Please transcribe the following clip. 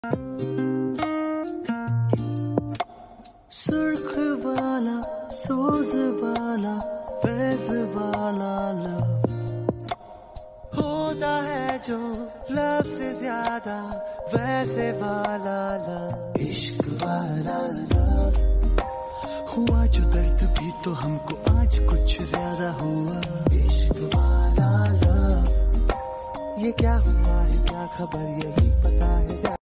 सुर्ख वाला सोज वाला फैज वाला लव होता है जो लव से ज्यादा वैसे वाला लव, इश्क वाला लव। हुआ जो दर्द भी तो हमको आज कुछ ज्यादा हुआ, इश्क वाला लव। ये क्या हुआ है क्या खबर, यही